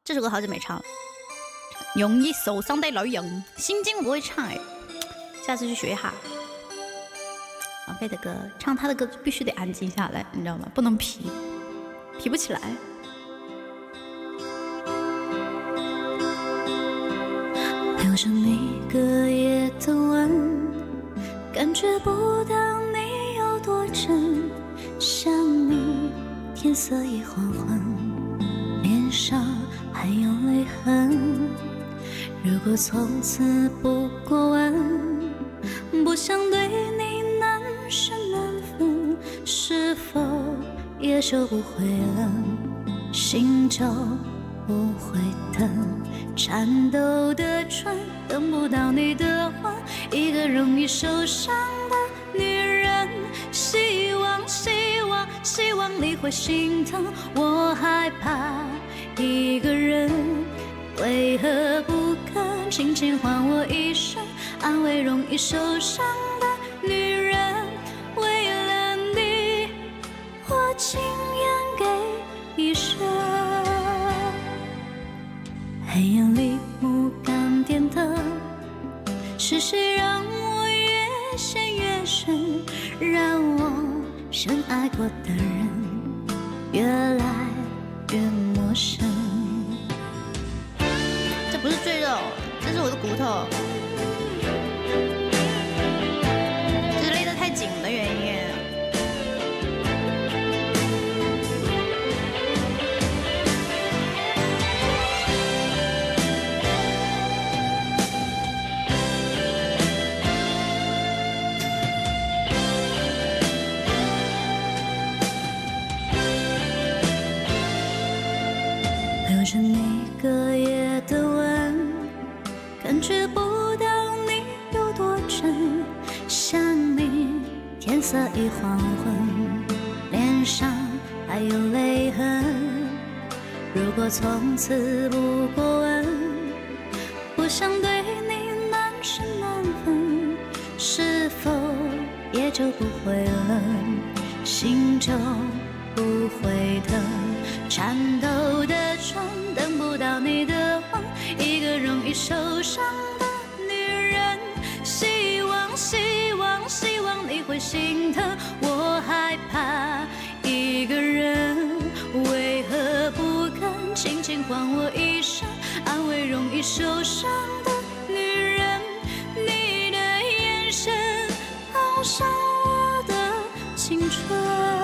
这首歌好久没唱了。容易受伤的女人，心经不会唱哎，下次去学一下。王菲的歌，唱她的歌必须得安静下来，你知道吗？不能皮不起来。 留着你隔夜的吻，感觉不到你有多真。想你，天色已黄昏，脸上还有泪痕。如果从此不过问，不想对你难舍难分，是否也就不会了，心就不会疼。颤抖的唇等不到你的吻，一个容易受伤的女人。希望你会心疼，我害怕一个人，为何不肯轻轻还我一声安慰容易受伤的女人？为了你，我情愿给一生。黑夜里木杆点灯，是谁让我越陷越深，让我深爱过的人越来越陌生。 这不是赘肉，这是我的骨头，这是勒得太紧的原因。 留着你隔夜的吻，感觉不到你有多真。想你，天色已黄昏，脸上还有泪痕。如果从此不过问，不想对你难舍难分，是否也就不会了，心就不会疼。颤抖的唇等不到你的吻，一个容易受伤的女人。希望你会心疼，我害怕一个人，为何不肯轻轻还我一声安慰容易受伤的女人？你的眼神好伤我的青春。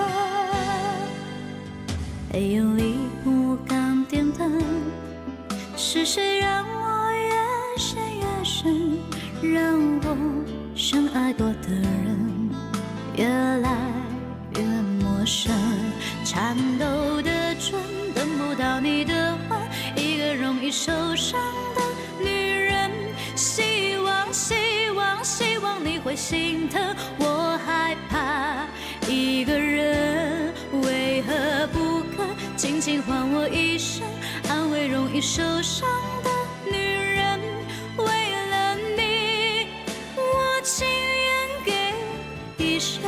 黑夜里木杆点灯，是谁让我越陷越深，让我深爱过的人越来越陌生。颤抖的唇等不到你的吻，一个容易受伤的女人。希望你会心疼，我害怕一个人，为何不肯轻轻还我一声安慰容易受伤的女人？为了你，我情愿给一生。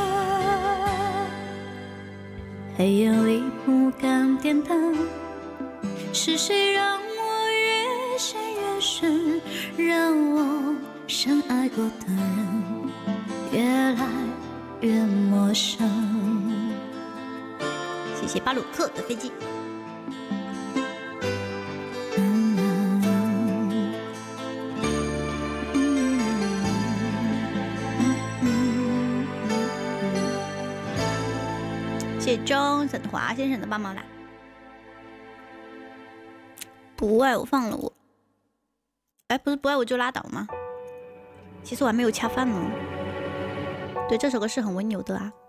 黑夜里木杆点灯，是谁让我越陷越深，让我深爱过的人越来越陌生。 谢谢巴鲁克的飞机。谢谢钟沈华先生的帮忙啦。不爱我放了我，哎，不是不爱我就拉倒吗？其实我还没有恰饭呢。对，这首歌是很温柔的啊。